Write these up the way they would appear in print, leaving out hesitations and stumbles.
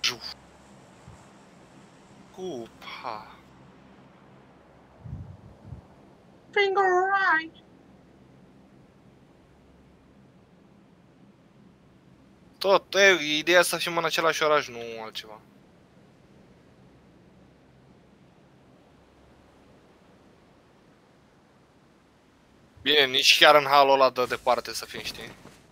Cupa. Finger right. Tot, ideea să fim în același oraș, nu altceva. Bine, nici chiar în halul ăla de departe să fim, știi?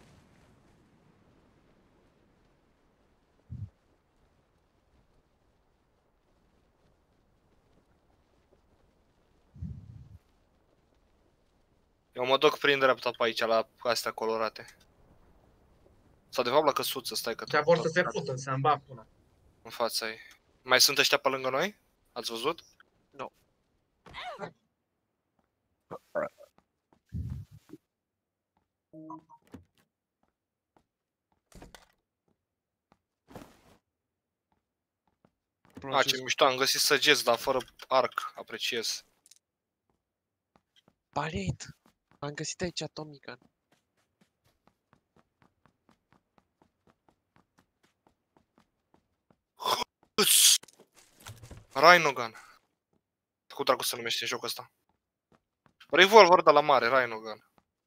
Eu mă duc prin dreapta pe aici, la astea colorate. Sau de fapt la căsuță, stai că... Ăștia vor să se fută, să-mi bag până. În fața ei. Mai sunt ăștia pe lângă noi? Ați văzut? Nu. A, ce mișto, am găsit săgeți, dar fără arc, apreciez. Palint! Am găsit aici Tommy Gun. Rhino Gun. Cum dracu se numește jocul ăsta? Revolver de la mare, Rhino Gun.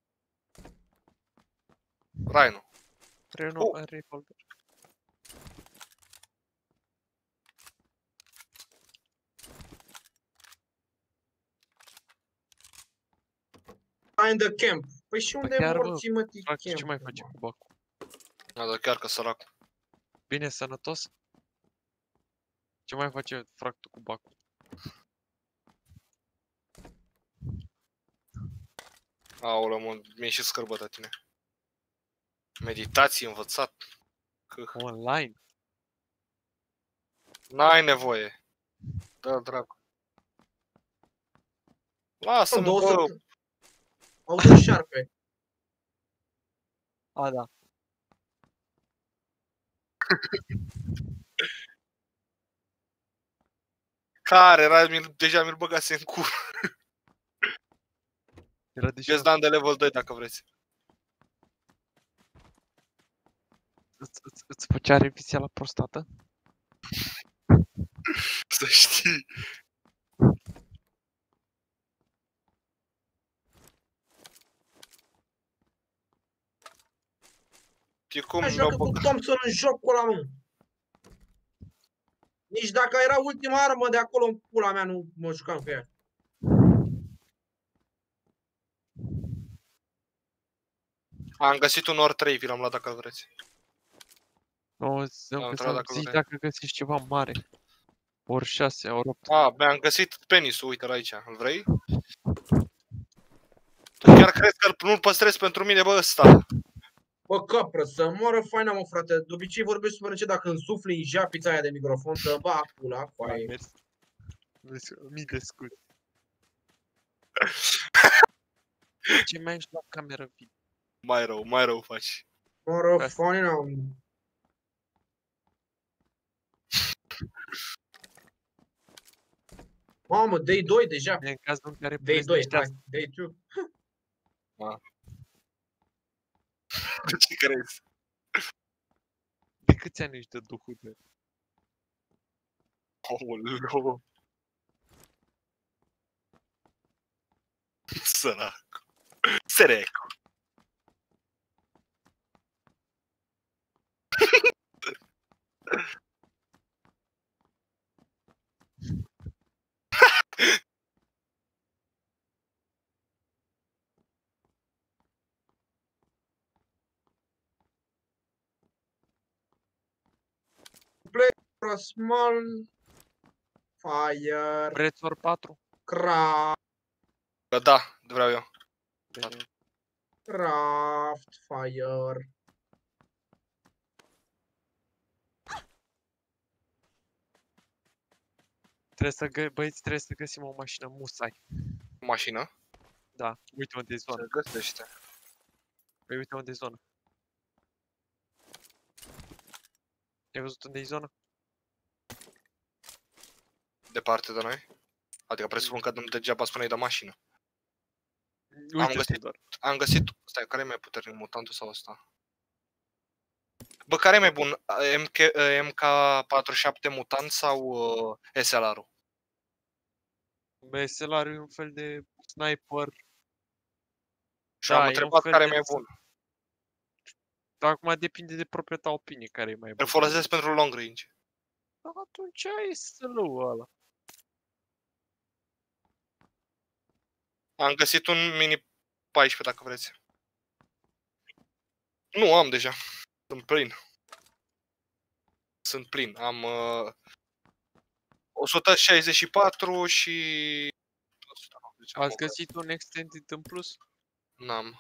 Rhino. Revolver. Find the camp. Păi și unde chiar, morții, mă, camp? Ce mai face cu bacul? Da, dar chiar că săracu. Bine, sănătos? Ce mai face fractul cu bacul? Aoleu, mă, mi-e și scârbă de tine. Meditații, învățat. Online? N-ai nevoie. Da, dracu. Lasă-mă, bă. Au dus șarpe. A, da. Care era? Deja mi-l băgase în cur. Era deja... Eu-ți dam de level 2 dacă vreți. Îți făcea revizia la prostată? Să știi. E cum Așa că cu Thompson în jocul ăla, mă. Nici dacă era ultima armă de acolo în pula mea, nu mă jucam cu ea. Am găsit un ori 3, vi l-am luat dacă vreți. Nu, zici dacă găsești ceva mare. Ori 6, ori 8. A, mi-am găsit penisul, uite-l aici. Îl vrei? Tu chiar crezi că nu-l păstrezi pentru mine, bă, ăsta? Bă, capră, să moară faina, mă, frate. De obicei vorbești super încet dacă însufli în japița aia de microfon, să ba pula, coaie. Mii de scuze. Ce mai ești la cameră video? Mai rău faci. Moară faina, mă. Mamă, Day 2 deja. E în cazul în care Day 2, hai, Day 2. De ce crezi? De câți ani ești de duhul de... Aoleu. Săracu. Săracu. Play for a small fire. Prețuri 4? Craft. Da, vreau eu. Craft fire. Băieți, trebuie să găsim o mașină musai. O mașină? Da, uite unde e zona. Se găsește. Păi uite unde e zona. Ai văzut unde e zona? Departe de noi? Adică presupun că nu degeaba spuneai de mașină. Uite Am găsit. Stai, care e mai puternic, mutantul sau ăsta? Bă, care e mai bun? MK47 Mutant sau SLR-ul? Bă, SLR e un fel de sniper. Și am Da, e un întrebat fel care e de... mai bun. Dar acum depinde de propria ta opinie care e mai Îl bun. folosesc pentru long range. Atunci ai SLR-ul ăla. Am găsit un mini 14 dacă vreți. Nu, am deja. Sunt plin. Sunt plin. Am 164 și... Ați găsit un extended în plus? N-am.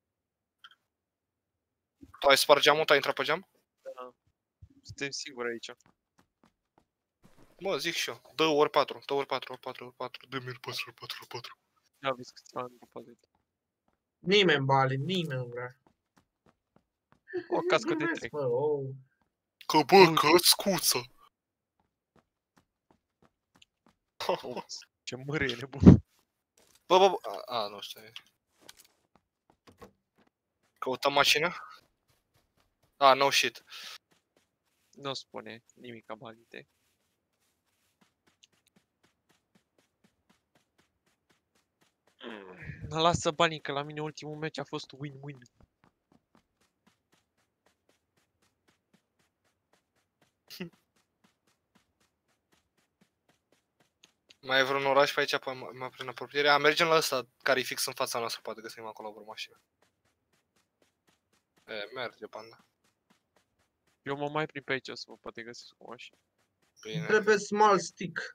Tu ai spart geamul? Tu ai intrat pe geam? Da. Suntem siguri aici. Mă, zic și eu. Dă ori 4. Dă ori 4, ori 4, ori 4. Dă-mi ori 4, ori 4, ori 4. Ia vezi câțiva ani după de... Nimeni, Bali, nimeni nu vrea. O cască de Glumesc, trec. mă, oh. Că bă, că scuță. Ops, ce mărie nebun. Bă, nu știu. Căutăm mașină? No shit. Nu spune nimic abalite. Lasă banii, că la mine ultimul meci a fost win-win. Mai e vreun oraș pe aici, mai prin apropiere? Mergem la ăsta, care e fix în fața noastră, poate găsim acolo vreo mașină. Merge, panda. Eu mă mai prind pe aici să vă poate găsesc o mașină. Bine. Trebuie small stick.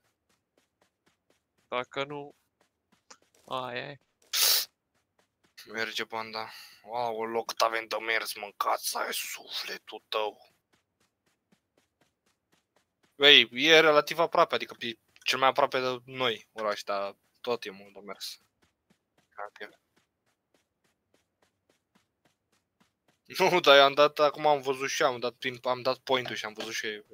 Dacă nu... Aia e. Merge, banda. Wow, loc avem de mers, mâncați, ai sufletul tău. Băi, e relativ aproape, adică e cel mai aproape de noi oraș, dar tot e mult de mers. Okay. Nu, dar eu am dat, acum am văzut și am dat point-ul și am văzut și...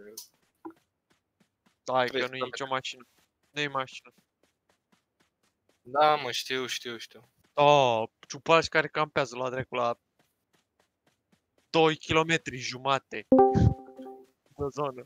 Hai că nu e nicio mașină. Nu e mașină. Da, mă, știu. Oh, ciupași care campează la dracu la 2 km jumate de zonă.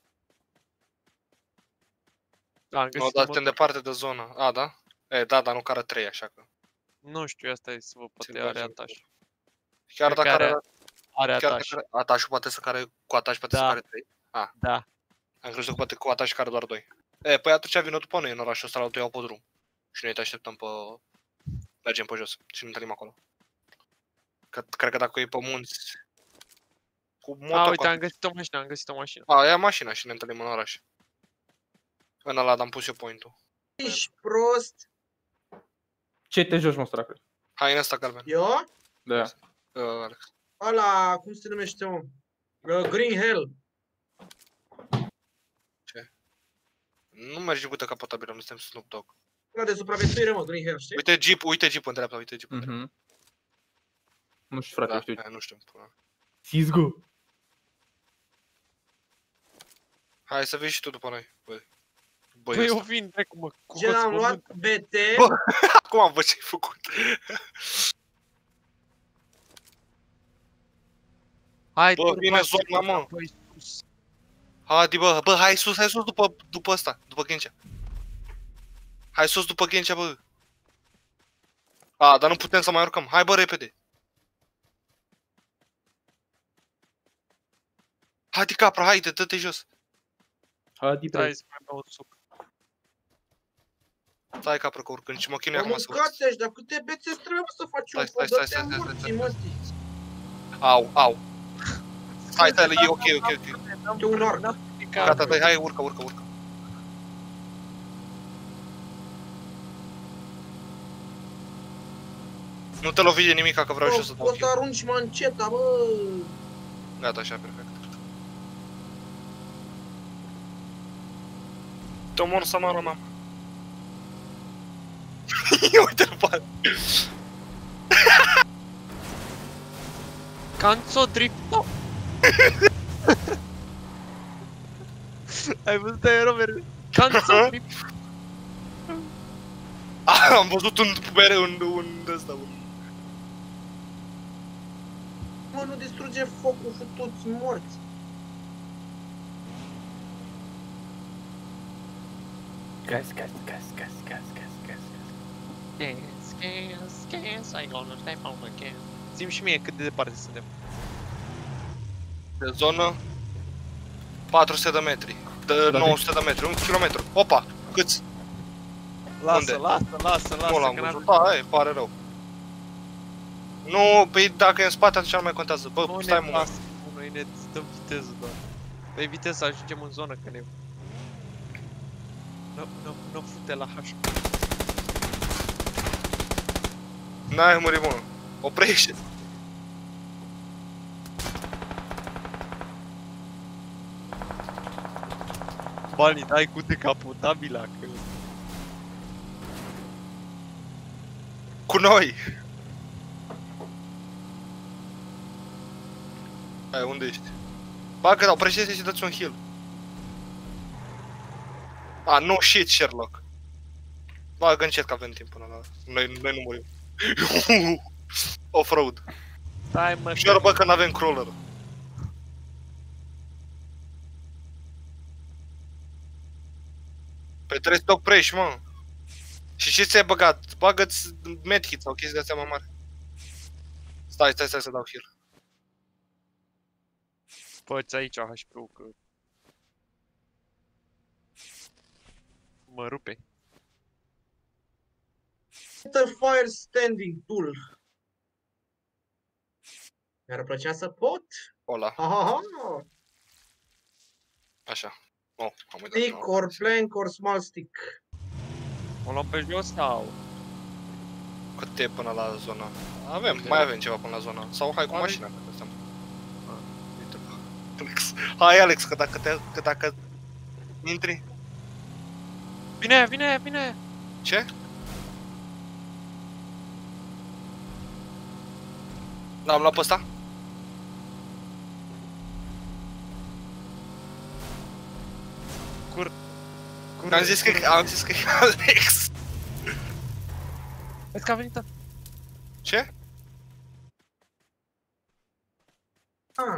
Da, am Nu, găsit dar un suntem motor. departe de zonă. A, da? Da, dar nu care 3, așa că... Nu știu, asta e să vă poate Ți-l are bagi. ataș. Chiar Cred dacă că are... Are Chiar ataș. dacă atașul poate să care... Cu ataș poate să Da. care 3? Da. Am crezut că poate cu ataș care doar 2. Păi atunci vină după noi în orașul ăsta, la altul iau pe drum. Și noi te așteptăm pe... Mergem pe jos și ne întâlnim acolo. Cred că dacă e pe munți... Cu motor... Uite, am găsit o mașină, Ia mașina și ne întâlnim în oraș. În ăla am pus eu point-ul. Ești prost? Ce te joci, mă, săracă? Hai în ăsta, Galben. Eu? Da. Alex. Ăla, cum se numește, mă? Green Hell. Nu mergi cu decapotabilă, nu suntem Snoop Dogg. Ăla de supraviețuire, mă, Green Hell, știi? Uite Jeep în dreapta, uite Jeep în dreapta. Mhm. Nu știu, frate, știu. Nu știu. Let's go. Hai să vii și tu după noi. Băi, Băi, eu vin, dracu, mă, cu Ce am luat hoț BT. acum am văzut ce-ai făcut. Hai, Bă, vine zona, mă. Haide, bă, hai sus după ăsta, după Ghencea. Hai sus după Ghencea, bă. Dar nu putem să mai urcăm. Hai, bă, repede. Haide, capra, haide, dă-te jos. Haide, Hai să mai beau suc. Stai, capra, că urcând și mă chinui Am acum să urc. mâncat dar câte bețe trebuie să faci un Stai, foc? stai, Dă-te morții, mătii. Au. Stai, e ok. Te un orc. Gata, dai, hai, urcă. Nu te lovi de nimica, că vreau și eu să dau Poți să kill. arunci manceta, bă. Gata, așa, perfect. Te omor să mă rămam. Uite-l, bă. Canso drifto. Ai văzut aia, Robert? Canso drift. Am văzut un ăsta, Mă, nu distruge focul, futuți morți. Gas, gas, gas, gas, gas, gas, gas. Gas, I gonna stay on the gas. Zi-mi și mie cât de departe suntem. De zonă 400 de metri. De 900 de metri, 1 kilometru. Opa, câți? Lasă, Unde? lasă, Nu l-am văzut. Da, îmi pare rău. Nu, păi dacă e în spate atunci nu mai contează. Bă, nu stai ne mă. pasă, noi ne dăm viteză doar. Pe viteză ajungem în zonă, că ne... Nu fute la H. N-ai murit, mă. Oprește. Banii, dai cu decapotabila, că... Cu noi. Hai, unde ești? Bagă, oprește-te și dă-ți un heal. A, no shit, Sherlock. Bagă încet că avem timp până la... Noi nu murim. Off-road. Stai mă, Jur, bă, că n-avem crawler. Păi trebuie să te oprești, mă. Și ce ți-ai băgat? Bagă-ți medkit sau chestii de-astea mai mari. Stai să dau heal. Fă-ți aici HP-ul, că... Mă rupe. The Fire Standing Tool. Mi-ar plăcea să pot. Ola, Aha, așa. Oh, am uitat. stick or plank or small stick. O luăm pe jos sau? Cât e până la zona? Mai avem ceva până la zona. Sau hai cu Are- mașina. Uite, Alex. Hai, Alex, că dacă intri... Vine! Ce? L-am luat pe ăsta? Am zis că e Alex. Vezi că a venit. Ce? Ah,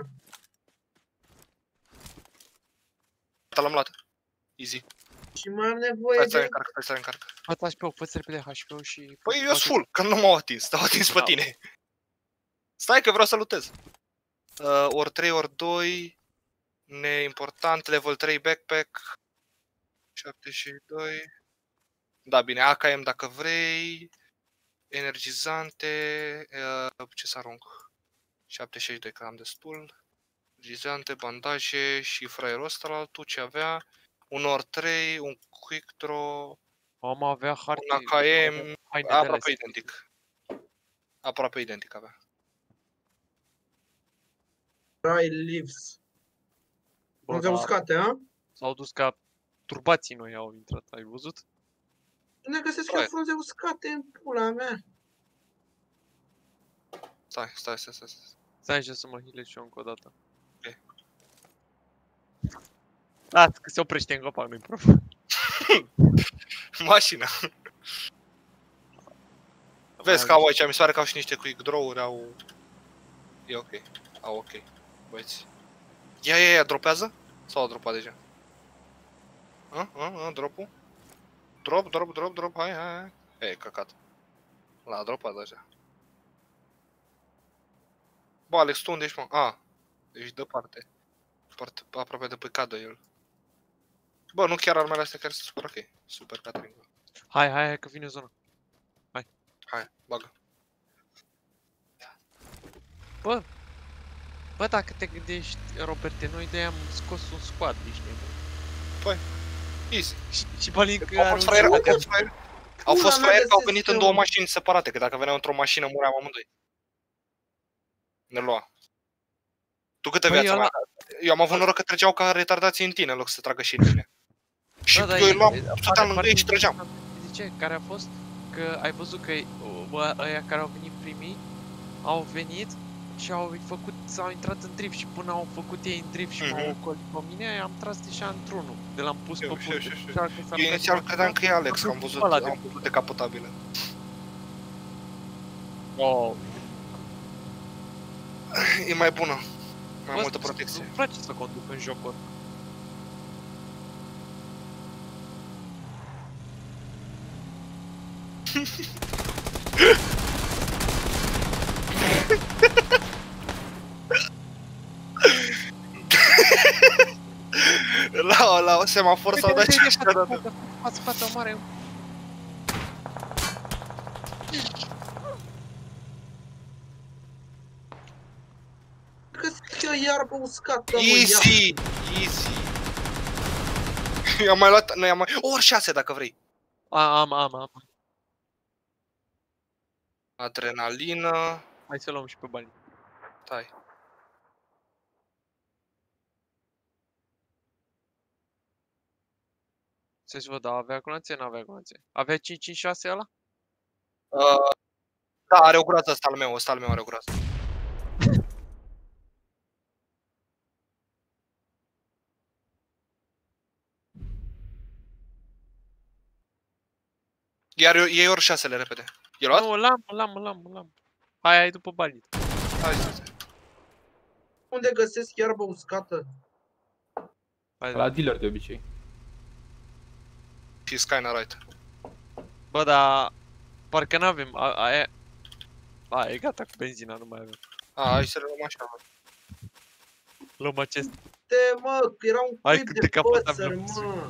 L-am luat. Easy. și mai am nevoie Stai să de... încarc, stai să încarc. Fă-ți HP-ul, fă-ți repede HP-ul și... Păi eu sunt full, că nu m-au atins, te-au atins pe Da. tine. Stai că vreau să lutez. Ori 3, ori 2. Neimportant, level 3 backpack. 72. Da, bine, AKM dacă vrei. Energizante. Ce să arunc? 72, că am destul. Energizante, bandaje și fraierul ăsta la altul, ce avea? Un ori 3, un quick draw, Am avea harte... un AKM, haine de alea aproape scrise. identic. Aproape identic avea. Dry leaves. Bă, Frunze da, uscate, a? s-au dus ca turbații noi au intrat, ai văzut? Ne găsesc Hai. eu frunze uscate în pula mea. Stai. Stai așa să mă healez și eu încă o dată. Ok. Las că se oprește în copac, nu-i problemă. Mașina. Vezi că au aici, mi se pare că au și niște quick draw-uri, au... E ok. Au ok. Băieți. Ia, dropează? Sau a dropat deja? Drop-ul? Drop, hai. E, căcat. L-a dropat deja. Bă, Alex, tu unde ești, mă? Ești departe. Aproape de pe cadă el. Bă, nu chiar armele astea care sunt super ok. Super Catering. Hai, că vine zona. Hai, bagă. Bă, dacă te gândești, Roberte, noi de-aia am scos un squad, ești nebun. Easy. Și Balin că Au are fost un fraieri, squad. au fost fraieri că au găsesc venit în eu. două mașini separate, că dacă veneau într-o mașină muream amândoi. Ne lua. Tu câte Păi viață mai Eu am avut noroc că treceau ca retardații în tine în loc să tragă și în mine. Și Da, eu îi luam, pare stăteam lângă ei și foarte trăgeam. interesant. Știi ce? Care a fost? Că ai văzut că bă, ăia care au venit primii au venit și s-au intrat în drift și până au făcut ei în drift și m-au ocolit pe mine, am tras deja într-unul, de l-am pus pe Știu. punte. Eu inițial credeam că e Alex, că am văzut Ăla de- decapotabile. Oh. E mai bună. Mai Bă, multă protecție. Îmi place să conduc în jocuri. La semafor s-au dat Uite, și ăștia dată. față, mare. Găsesc eu iarbă uscată, mă, ia. Easy! Easy! I-am mai luat, noi am mai... Ori 6 dacă vrei. Am. Adrenalină... Hai să luăm și pe bani. Stai. Să-ți văd, avea colonație? N-avea colonație. Avea 556 ăla? Da, are o groază ăsta al meu, ăsta al meu are o groază. Iar iei ori 6-le repede. E luat? Nu, l-am. Hai, ai după bani. Hai să Unde găsesc iarbă uscată? Hai, La dealer de obicei. și Skyna right. Bă, dar parcă n-avem, e gata cu benzina, nu mai avem. Hai să le luăm așa. Luăm acest. Mă, că era un Hai, clip cât de de capotabil păsări, am pus. mă.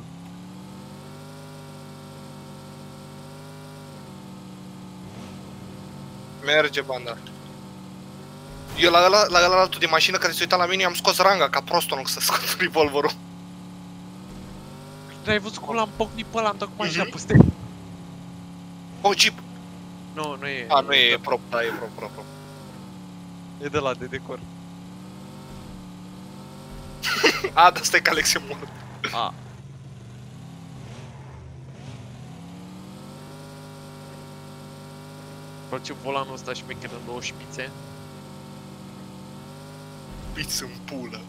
Merge banda. Eu la ăla altul de mașină care se uita la mine, am scos ranga ca prostul în loc să scot revolverul. Ai văzut cum l-am pocnit pe ăla, am dat cu mașina Mhm. peste. Oh, jeep! Nu e. A, nu e prop, da, e prop. E de la de decor. A, dar stai că Alex e mort. A. Face volanul ăsta șmecher în 2 șpițe. Piți în pulă.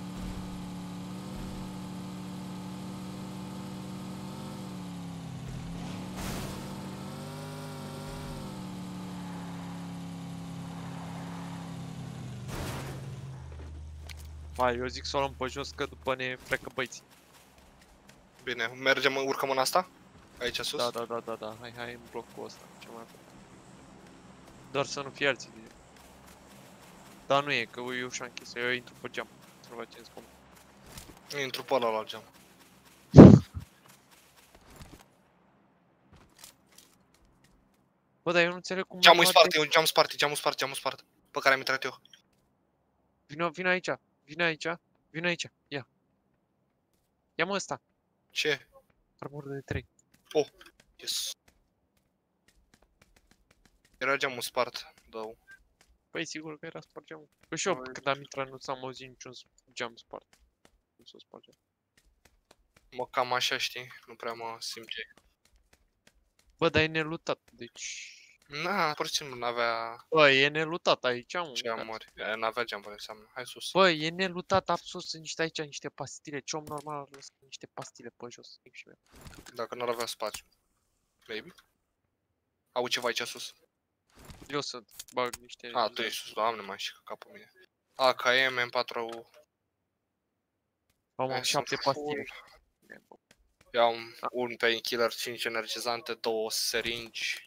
Hai, eu zic să o luăm pe jos, că după ne plecă băieții. Bine, mergem, urcăm în asta? Aici sus? Da. Hai în blocul ăsta, ce mai avem. Doar să nu fie alții de... Da, nu e, că e ușa închisă, eu intru pe geam. Să-l facem scump. Intru pe ăla la geam. Bă, dar eu nu înțeleg cum... Geamul e nu spart, e un geamul spart. Pe care am intrat eu. Vino aici, ia. Ia-mă ăsta, Ce? armură de 3. Yes. Era geamul spart, dau. Păi sigur că era spart geamul. Păi și eu Ai. când am intrat nu s-am auzit niciun geam spart. Nu s-o sparge. Mă cam așa, știi? Nu prea mă simte. Bă, dar e nelutat, deci... Na, pur și simplu n-avea Bă, e nelutat aici, mă. geamuri. N-avea geamuri, înseamnă. Hai sus. Bă, e nelutat absolut, sunt niște aici, niște pastile. Ce om normal ar lăsa niște pastile pe jos. Zic și eu. Dacă n-ar avea spațiu. Maybe. Au ceva aici sus. Eu să bag niște... A, tu ești sus, doamne, mai și capul mine. AKM, M4... Am 7 pastile. Iau un painkiller, 5 energizante, 2 seringi.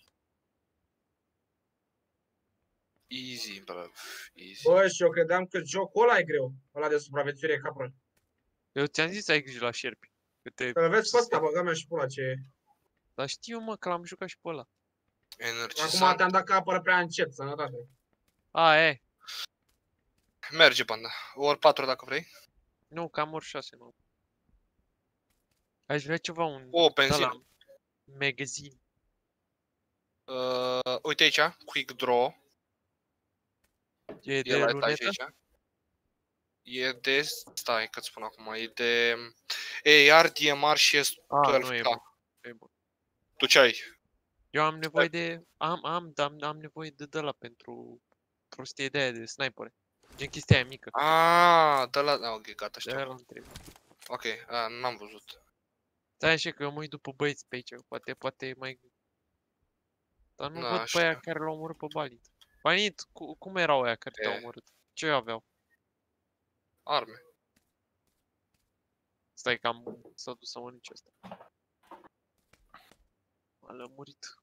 Easy, bro. Easy. Bă, și eu credeam că jocul ăla e greu. Ăla de supraviețuire capră. Eu ți-am zis să ai grijă la șerpi. Că te... Să-l vezi pe ăsta, băga mea și pula ce e. Dar știu mă că l-am jucat și pe ăla. Energizant. Acum te-am dat că apără prea încet, sănătate. A, e. Merge, banda. Ori 4 dacă vrei. Nu, cam ori 6, nu. Aș vrea ceva, un... O, benzină. ăla, magazine. Uite aici, quick draw. E E de la etaj lunetă? aici. E de... Stai că-ți spun acum. E de... AR, DMR și A, nu e S12K. bun. E bun. Tu ce ai? Eu am nevoie de... Am nevoie de ăla pentru... Prostie de aia de sniper. Gen chestia aia mică. Aaa, de la... Ok, gata, De aia știu. l-am trebuie. Ok, n-am văzut. Stai așa că eu mă uit după băieți pe aici. Poate e mai... Dar nu Da, văd pe aia așa. care l-au omorât pe Balit. Balit, cum erau aia care te-au E. omorât? Ce aveau? Arme. Stai că s-a dus să mănânce ăsta. M-a lămurit.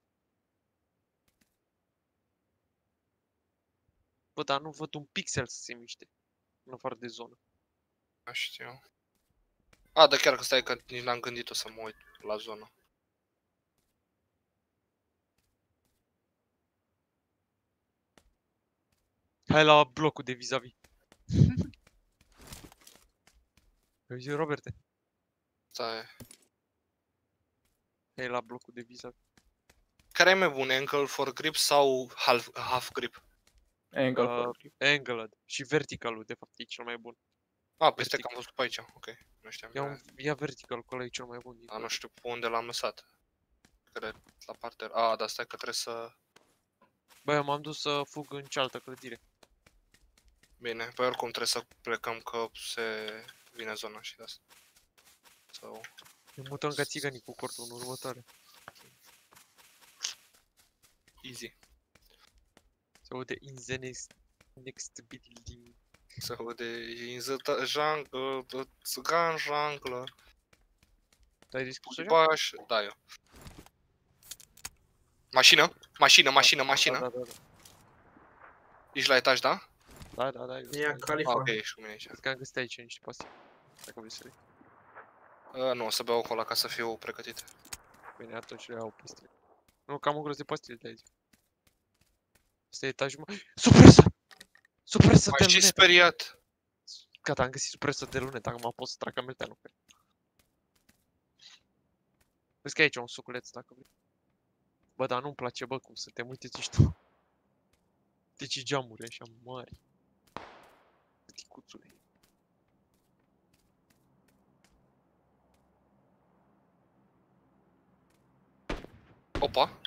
Bă, dar nu văd un pixel să se miște. În afară de zonă. Nu știu. A, da chiar că stai că nici n-am gândit-o să mă uit la zonă. Hai la blocul de vis-a-vis. Auzi, Roberte? Stai. Hai la blocul de vis-a-vis. Care e mai bun, ankle for grip sau half grip? Angle for grip. Angled. Și verticalul, de fapt, e cel mai bun. A, păi stai că am văzut pe aici, ok. Nu știam. Ia vertical, că ăla e cel mai bun. Dar nu știu pe unde l-am lăsat. Cred, la partea... A, dar stai că trebuie să... Bă, eu m-am dus să fug în cealaltă clădire. Bine, păi oricum trebuie să plecăm că se vine zona și de asta. Sau... Ne mutăm ca țiganii cu cortul în următoare. Easy. Se aude in the next building. Se aude in the jungle, the gun jungle. Ai dispus așa? Baș, da, eu. Mașină? Mașină. Da. Ești la etaj, da? Da. Ia Califa. Ok, ești cu mine aici. Cred că am găsit aici niște pastii. Dacă vrei să le... Nu, o să beau cola ca să fiu pregătit. Bine, atunci le iau pastile. Nu, cam un gros de pastile de aici. Asta e etajul meu. Supresă! Supresă de M-ai și lunetă! speriat. Gata, am găsit supresă de lunetă, acum pot să trag melteanul pe el. Vezi că aici e un suculeț, dacă vrei. Bă, dar nu-mi place, bă, cum suntem, uite-ți tu. Deci geamuri așa mari. Ticuțule. Opa.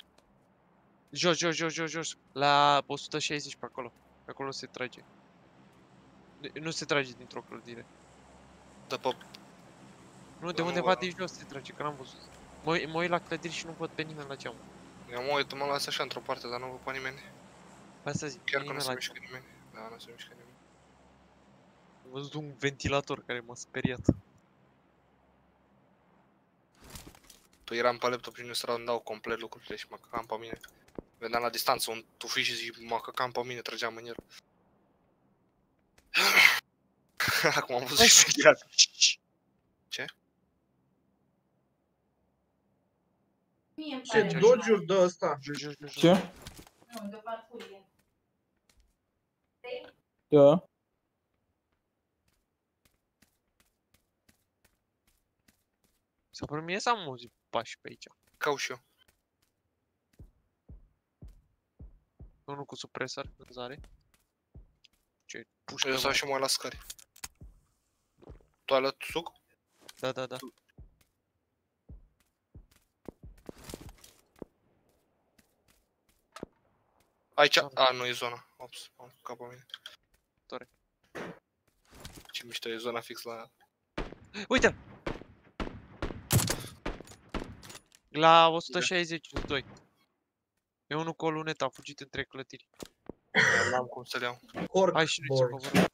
Jos. La 160 pe acolo. Pe acolo se trage. Nu se trage dintr-o clădire. Dă pe... Nu, de undeva de jos se trage, că n-am văzut. Mă uit la clădiri și nu văd pe nimeni la geam. Eu mă uit, mă las așa într-o parte, dar nu văd pe nimeni. Asta zic, Chiar că nu nimeni se la mișcă geam. nimeni. Da, nu se mișcă nimeni. Am văzut un ventilator care m-a speriat. Păi eram pe laptop și nu se randau complet lucrurile și mă căcam pe mine. Vedeam la distanță un tufiș și mă căcam pe mine, trăgeam în el. Acum am văzut și speriat. Ce? Ce dodge-uri dă ăsta? Jos. Ce? Nu, de parfurie. Da. S-a părut mie să am auzit pași pe aici. Cau și eu. Unul cu supresor, vânzare. Ce pușcă, Eu stau mă. și mă uit la scări. Toalet suc? Da. Aici? Da. A, nu e zona. Ops, am căcat pe mine. Tore. Ce mișto e zona fix la... Uite-l! La 162. E unul cu o lunetă, a fugit între clădiri. N-am cum să le iau. Hai și noi ce Corkboard. coborăm.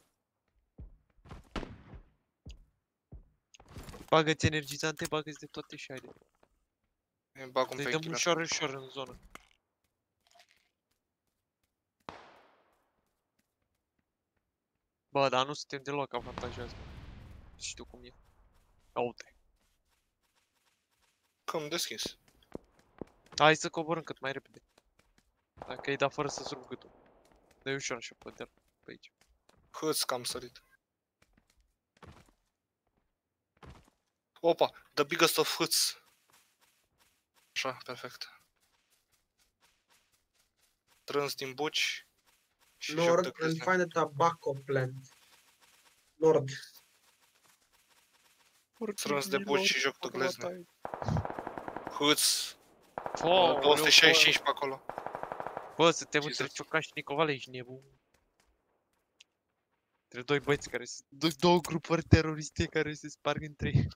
Bagă-ți energizante, bagă-ți de toate și haide. Îmi bag un Să-i dăm painkiller. ușor în zonă. Bă, dar nu suntem deloc avantajați, bă. Știu cum e. Uite. Că am deschis. Hai să coborâm cât mai repede. Dacă ai dat fără să-ți rup gâtul. Dă-i ușor așa pe deal, pe aici. Hâț că am sărit. Opa, the biggest of hâț. Așa, perfect. Trâns din buci. Și joc de Nord and crezne. find a tobacco plant. Nord. Strâns de buci și joc de glezne. Hâț. 265 265 pe acolo. Bă, suntem Ce între să- Ciocan și Nicovale, ești nebun. Între doi băieți care se... Două grupări teroriste care se sparg între ei.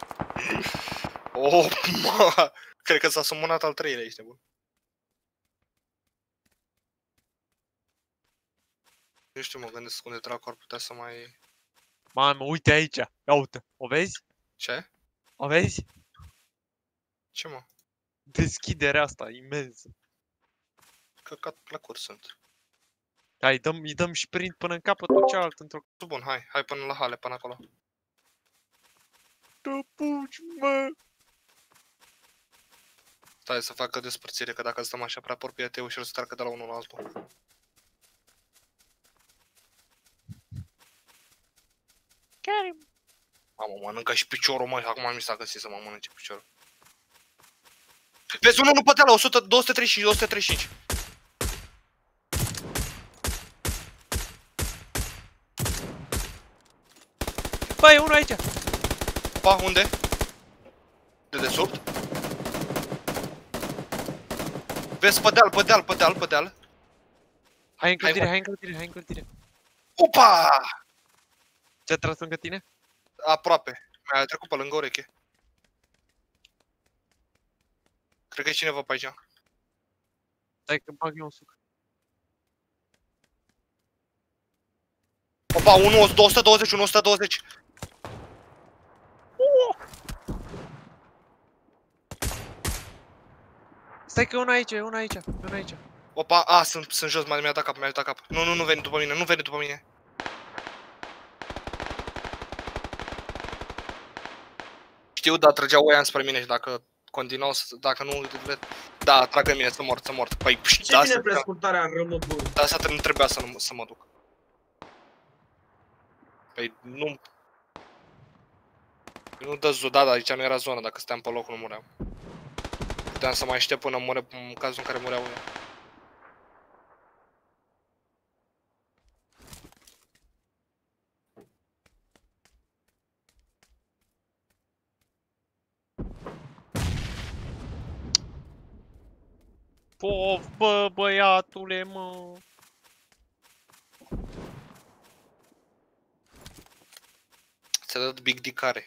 Oh, mă! Cred că s-a sumonat al treilea, ești nebun. Nu știu, mă gândesc unde dracu ar putea să mai... Mamă, uite aici. Ia uite. O vezi? Ce? O vezi? Ce, mă? Deschiderea asta imensă. Căcat plăcuri sunt. Hai, îi dăm sprint până în capătul cealaltă într-o... Bun, hai până la hale, până acolo. Te puci, mă! Stai să facă despărțire, că dacă stăm așa prea apropiate, e ușor să treacă de la unul la altul. Chiar Mamă, mănâncă și piciorul, măi, acum mi s-a găsit să mă mănânce piciorul. Vezi, unul pe la 100, 235, 235. Băi, e unul aici! Opa, unde? Dedesubt? Vezi, pe deal. Hai în clădire. Opa! Ce-a tras lângă tine? Aproape. Mi-a trecut pe lângă ureche. Cred că e cineva pe aici. Stai că bag eu un suc. Opa, 120, 120. Stai că e unul aici. Opa, sunt jos, mi-a dat cap. Nu veni după mine, Știu, dar trăgeau oia spre mine și dacă continuau, dacă nu, da, tragă mine, să mor. Păi, Ce vine prescurtarea în RMB? Da, asta nu trebuia să mă duc. Păi, nu dă zuda, dar aici nu era zona, dacă stăteam pe loc nu muream. Puteam să mai aștept până mure în cazul în care mureau ei. Pof, bă, băiatule, mă. Ți-a dat big dicare.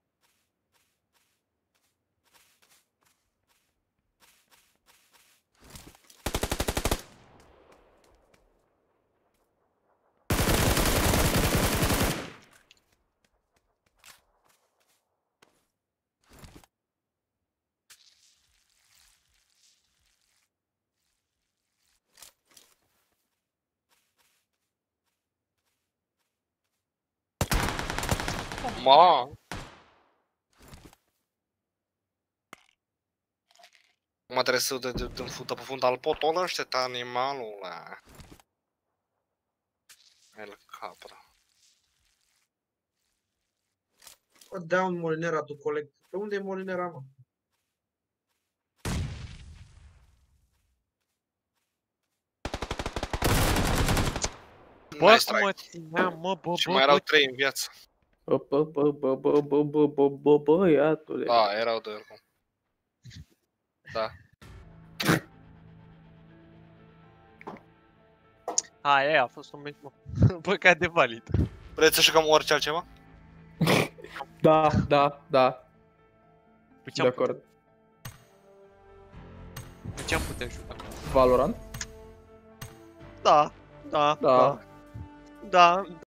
Ma. Mă trebuie să dăm fută pe fund al potolește-te, animalule. El capra. Bă, dea un molinera tu coleg. Pe unde e molinera, mă? Bă, Nice cum try. mă țineam, mă, bă, Și bă, mai erau bă. 3 în viață. Băiatule. Da, erau 2 oricum. Da. Hai, aia a fost un meci, mă. Păcat de valid. Vreți să jucăm orice altceva? Da. Păi De acord. Ce am putea juca? Valorant? Da. Da. Da.